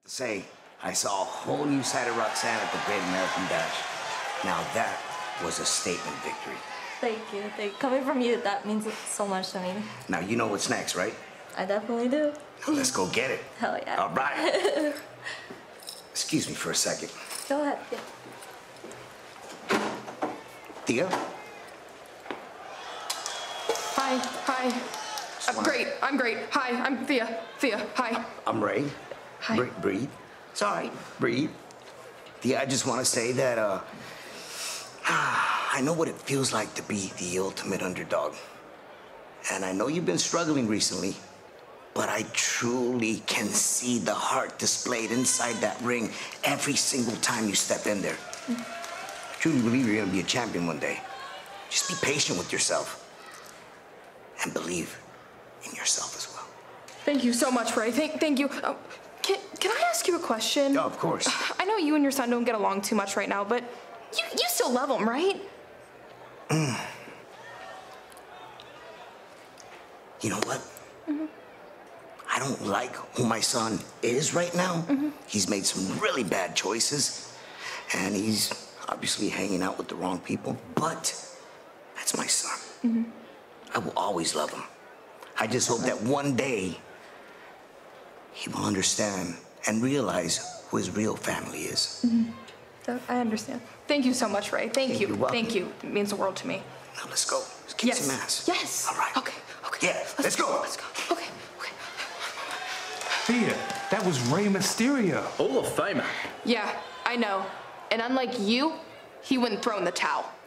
Say, I saw a whole new side of Roxanne at the Great American Bash. Now that was a statement victory. Thank you. Coming from you, that means so much to me. Now you know what's next, right? I definitely do. Now let's go get it. Hell yeah. All right. Excuse me for a second. Go ahead. Yeah. Thea? Hi. I'm great. Hi, I'm Thea. Hi. I'm Ray. Hi. Breathe. It's all right. Breathe. Thea, I just want to say that, I know what it feels like to be the ultimate underdog. And I know you've been struggling recently, but I truly can see the heart displayed inside that ring every single time you step in there. I truly believe you're going to be a champion one day. Just be patient with yourself and believe in yourself as well. Thank you so much, Ray. Thank you. Can I ask you a question? Oh, of course. I know you and your son don't get along too much right now, but you still love him, right? You know what? I don't like who my son is right now. He's made some really bad choices, and he's obviously hanging out with the wrong people, but that's my son. I will always love him. I just hope that one day he will understand and realize who his real family is. I understand. Thank you so much, Ray. Thank you. You're welcome. Thank you. It means the world to me. Now let's go. Let's kick some ass. Yes. All right. Okay. Yeah, let's go. Let's go. Okay. Thea, that was Rey Mysterio. Hall of Famer. Yeah, I know. And unlike you, he wouldn't throw in the towel.